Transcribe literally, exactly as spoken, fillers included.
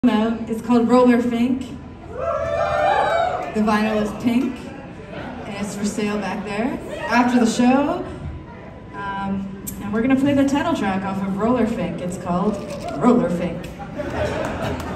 Out. It's called Roller Fink. The vinyl is pink, and it's for sale back there after the show. Um, and we're gonna play the title track off of Roller Fink. It's called Roller Fink.